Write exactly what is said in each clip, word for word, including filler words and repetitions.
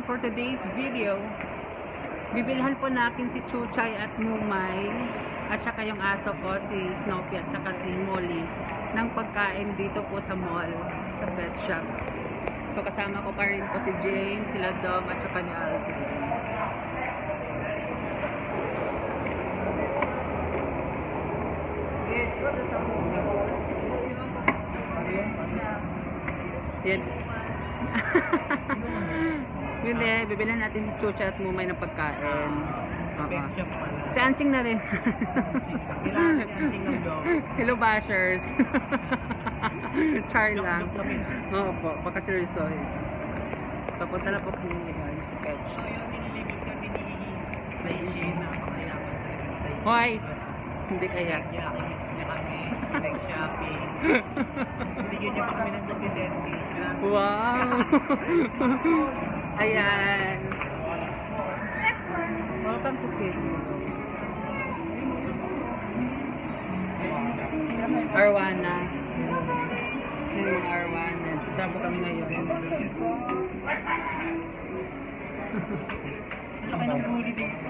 for today's video. Bibilhan po natin si Chuchay at Mumay at saka yung aso ko, si Snoopy at saka si Molly ng pagkain dito po sa mall, sa pet shop. So kasama ko pa rin po si James, sila Dom at saka ni Alvin. Yan. Yun eh, bibilhan natin si Chuchay at Mumay ng pagkain. Okay. Si Ansing na rin. Hello bashers. Char lang. Oo po, pagkaseryoso eh. Papunta na po po yung ilan si Ketch. Hoy! Hindi kaya. Nag-shopping. Bigyan niya pa kami ng nag-dente. Wow! Ayan. Welcome to Kid. Arwana. Yan yung mga Arwana. Tara po kami ngayon. Laki ng huli dito.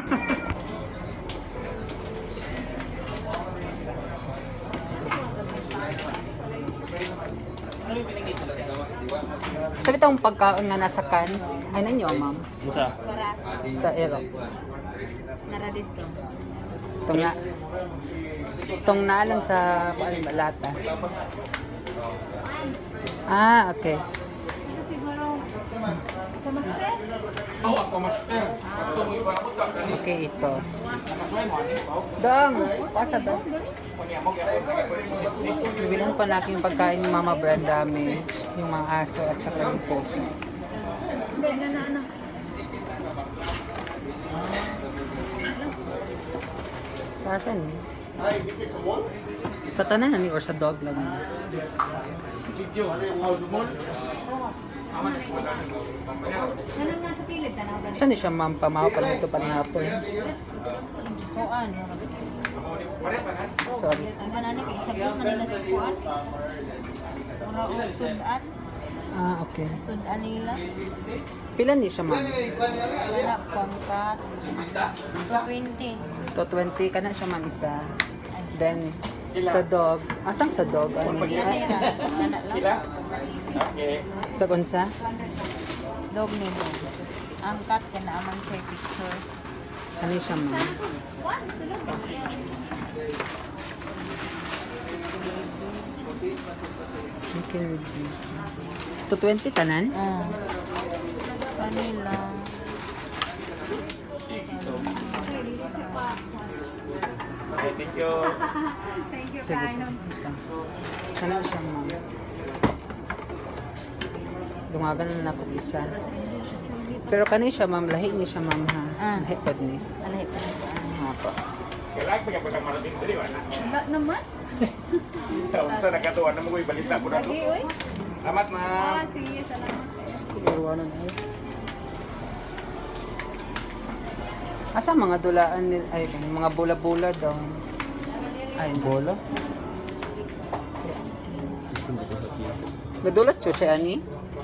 Pero itong pagkaon nga nasa cans, ay nanyo, ma'am? Sa? Sa Ero. Nara dito. Itong na, itong nalang sa paano ba, lata. Ah, okay. Ito siguro, kamaster? Okay, ito. Dong, pasa ba? Bibilhan pa natin yung pagkain ni Mama Brenda, may yung mga aso at saka yung puso. Hindi na na anak. Sa asan eh? Sa tanan ni or sa dog lang? Oo. Nanang nasa pilid, tanaw ganito. Saan siya ma'am? Pamahaw pa nito pa ni hapon. Kuan. Sorry. Ang banana kay isabot manila sa kuan. Ora o sudan. Ah, okay. Sudan nila. Pila ni siya ma'am? Wala pangkat. two twenty. two twenty ka na siya ma'am isa. Then, sa dog. Asang sa dog? Ano? Ano yan? Nana lang. Okay. Sa kunsa? Dog nila. Ang cat ka na amang share picture. Ano siya ma'am? Okay. two twenty tanan? Ah. Kanila. Okay, thank you. Thank you, Sige, sige. Ano siya ma'am? Dumagan na ako isa. Pero kanina siya ma'am, lahi niya siya ma'am ha? Ah. Lahi pa ni. Alay pa na ba? Nga po. Kailangan pa niya po marating dali, wala. Wala naman. Taon sa nagkatuwa na mo ko ibalita po na to. Lagi, oy. Salamat ma'am. Ah, sige, salamat. Asa mga dulaan ni ay mga bola-bola daw. Ay, bola. Nadulas Chuchay ani?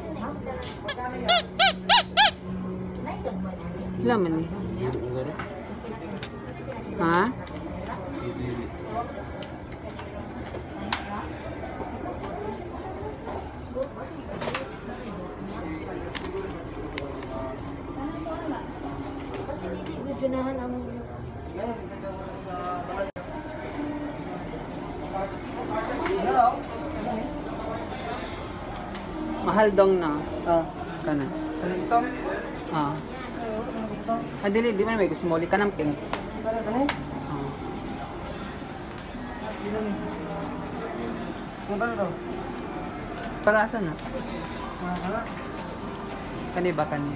Ilan man ni? Ha? Gunahan ang Mahal dong na. Ah. Kana. Ito? Ah. Ah, dili, di man may gusto mo ka ng pink. Ano? Ah. Punta na daw. Para saan na? Ah, Kani ba kani?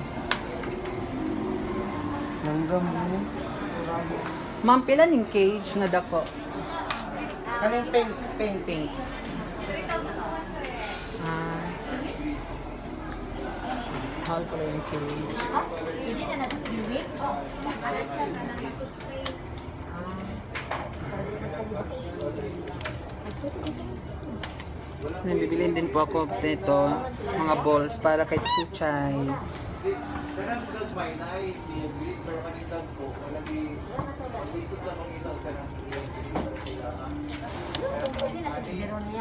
Langgam mo. Ma'am, pila ning cage nga dako? Kaning pink, pink, pink. Ah. Mahal pala yung cage. hindi na nasa kiwit. Nabibilin din po ako nito, mga balls para kay Chuchay. Karang sa gagmay na ay i-breed pero kanindang ko wala di isot lang ang itaw ka ng Meron niya.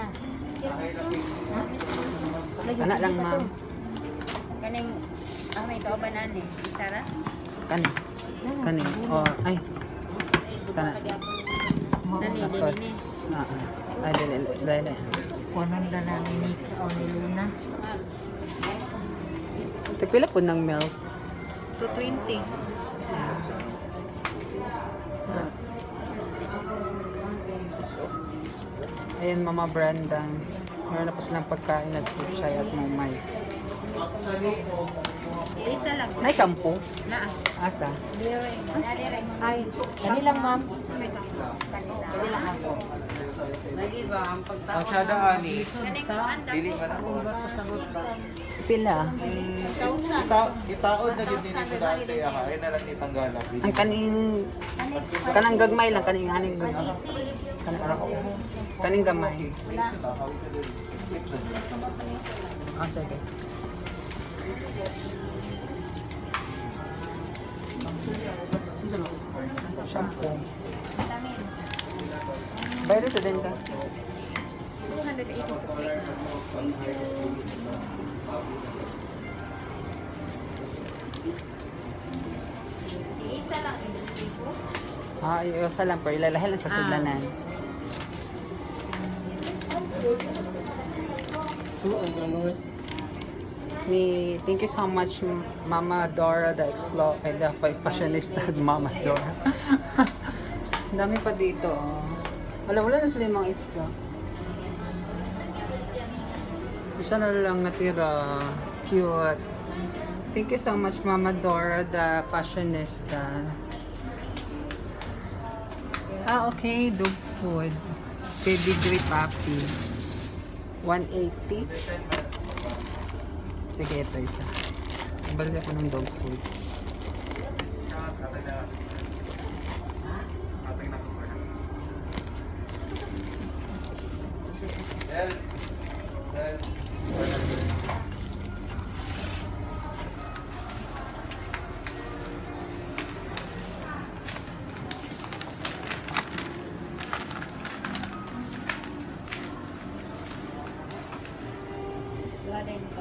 Anak lang, ma'am. Kaning, ah, may kauban ani. Sara? Kani. Kani. Oh, ay. Kana. Dali, Tapos, dali, ah, ah. ay, dali, dali, dali. Kuanan na namin ni o ni Luna. Tagpila po ng milk. two twenty. Ayan, Mama Brandon. Meron na po silang pagkain at chai at mumay. Isa lang. May kampo. Na. Asa? Dire. Ay, dali lang ma'am. Dali lang ako. Lagi ba ang pagtawag? Patsada ani. Kaning kuan Dili man ako. Pila. Ita itaod na gid dinito dahil sa iya ay na lang ni tanggala. Ang kaning kanang gagmay lang kaning haning gagmay. Kanang raksa. Kaning gamay. Ah, sige. Shampoo. Bayro to din ka. two eighty sa plate. Isa lang. Ah, yung sa lang, pero ilalahal lang sa sudlanan. Ni, thank you so much, Mama Dora, the Explorer, the fashionista, Mama Dora. Ang dami pa dito. Oh. Wala, wala na sila yung mga isda. Isa na lang natira. Cute. Thank you so much, Mama Dora, the fashionista. Ah, okay. Dog food. Pedigree puppy. one eighty. Sige, ito isa. Balik ako ng dog food. Yes. Yes. Wala din ka.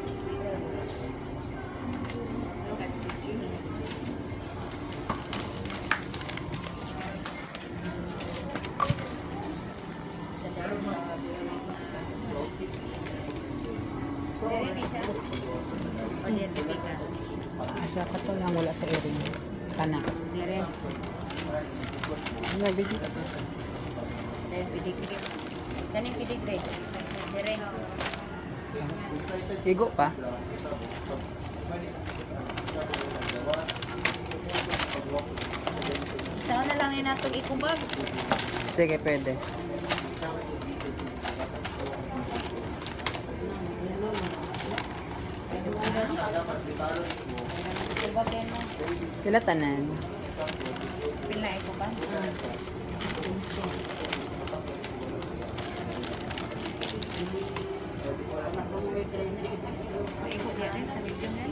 Asa ka to lang, wala sa earring. Kana. Dire. Ano, bigyan ka to. Dire pidigre. Kaning pidigre. Dire. Igo pa. Saan na lang ni natong ikubag? Sige, pwede. Ikubag yan mo. Pila tanan. Pila ikubag? Ikot yan sa video na.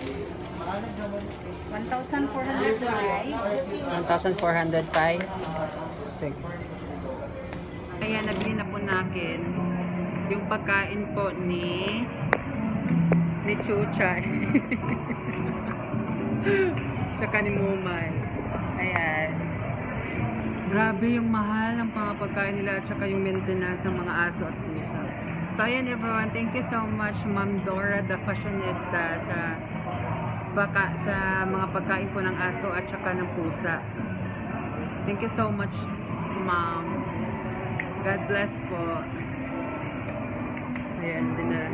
one thousand four hundred five. one thousand four hundred five. Sige. Kaya nabili na po natin yung pagkain po ni ni Chuchay. Tsaka ni Mumay. Ayan. Grabe yung mahal ng mga pagkain nila at saka yung maintenance ng mga aso at pusa. So ayan everyone, thank you so much Ma'am Dora, the fashionista, sa baka sa mga pagkain po ng aso at saka ng pusa. Thank you so much, Ma'am. God bless po. Ayan, din na.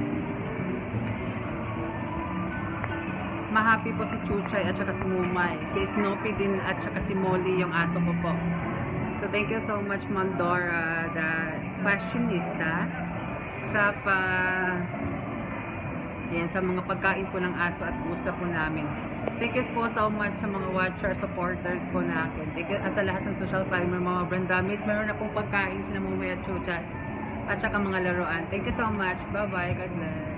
Mahappy po si Chuchay at saka si Mumay. Si Snoopy din at saka si Molly yung aso ko po. So thank you so much Ma'am Dora, the fashionista, sa pa yan, sa mga pagkain po ng aso at pusa po namin. Thank you po so much sa mga watcher, supporters po natin. Thank you sa lahat ng social climber, mga brand damit. Meron na pong pagkain sila Mumay at Chuchay at saka mga laruan. Thank you so much. Bye bye. God bless.